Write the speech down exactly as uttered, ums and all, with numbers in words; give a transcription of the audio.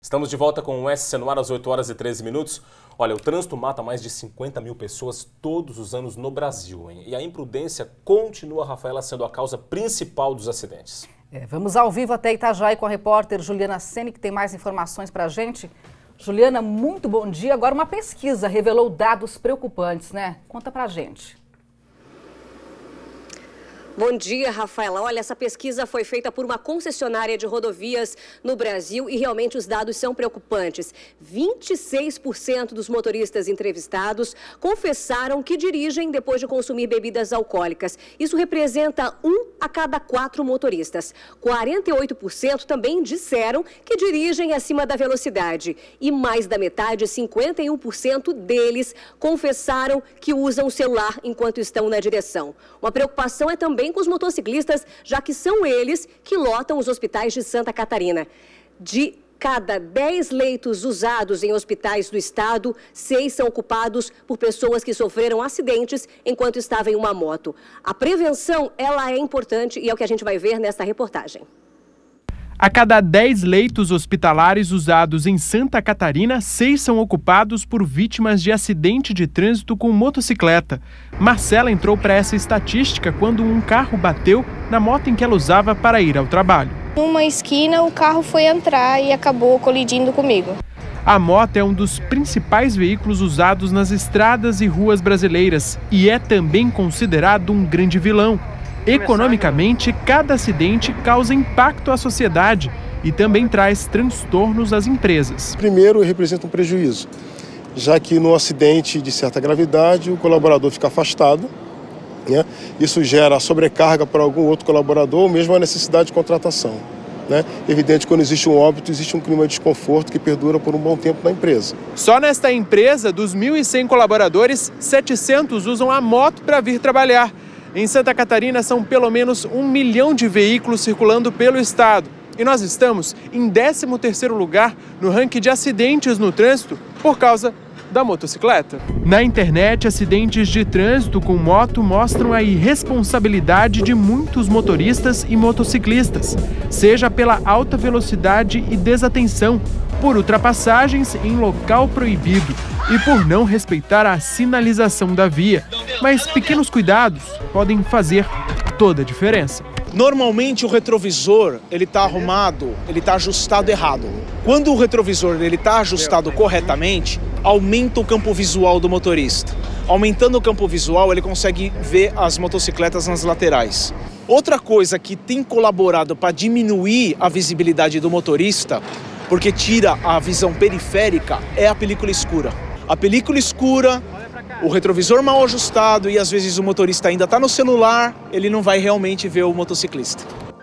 Estamos de volta com o S C no ar às oito horas e treze minutos. Olha, o trânsito mata mais de cinquenta mil pessoas todos os anos no Brasil, hein? E a imprudência continua, Rafaela, sendo a causa principal dos acidentes. É, vamos ao vivo até Itajaí com a repórter Juliana Sene, que tem mais informações para a gente. Juliana, muito bom dia. Agora, uma pesquisa revelou dados preocupantes, né? Conta pra gente. Bom dia, Rafaela. Olha, essa pesquisa foi feita por uma concessionária de rodovias no Brasil e realmente os dados são preocupantes. vinte e seis por cento dos motoristas entrevistados confessaram que dirigem depois de consumir bebidas alcoólicas. Isso representa um a cada quatro motoristas. quarenta e oito por cento também disseram que dirigem acima da velocidade. E mais da metade, cinquenta e um por cento deles, confessaram que usam o celular enquanto estão na direção. Uma preocupação é também com os motociclistas, já que são eles que lotam os hospitais de Santa Catarina. De cada dez leitos usados em hospitais do estado, seis são ocupados por pessoas que sofreram acidentes enquanto estavam em uma moto. A prevenção, ela é importante e é o que a gente vai ver nesta reportagem. A cada dez leitos hospitalares usados em Santa Catarina, seis são ocupados por vítimas de acidente de trânsito com motocicleta. Marcela entrou para essa estatística quando um carro bateu na moto em que ela usava para ir ao trabalho. Numa esquina, o carro foi entrar e acabou colidindo comigo. A moto é um dos principais veículos usados nas estradas e ruas brasileiras e é também considerado um grande vilão. Economicamente, cada acidente causa impacto à sociedade e também traz transtornos às empresas. Primeiro, representa um prejuízo, já que no acidente de certa gravidade o colaborador fica afastado, né? Isso gera sobrecarga para algum outro colaborador ou mesmo a necessidade de contratação, né? Evidente, quando existe um óbito, existe um clima de desconforto que perdura por um bom tempo na empresa. Só nesta empresa, dos mil e cem colaboradores, setecentos usam a moto para vir trabalhar. Em Santa Catarina, são pelo menos um milhão de veículos circulando pelo estado. E nós estamos em décimo terceiro lugar no ranking de acidentes no trânsito por causa da motocicleta. Na internet, acidentes de trânsito com moto mostram a irresponsabilidade de muitos motoristas e motociclistas, seja pela alta velocidade e desatenção, por ultrapassagens em local proibido e por não respeitar a sinalização da via. Mas pequenos cuidados podem fazer toda a diferença. Normalmente o retrovisor ele está arrumado, ele está ajustado errado. Quando o retrovisor ele está ajustado corretamente, aumenta o campo visual do motorista. Aumentando o campo visual, ele consegue ver as motocicletas nas laterais. Outra coisa que tem colaborado para diminuir a visibilidade do motorista, porque tira a visão periférica, é a película escura. A película escura, o retrovisor mal ajustado e às vezes o motorista ainda está no celular, ele não vai realmente ver o motociclista.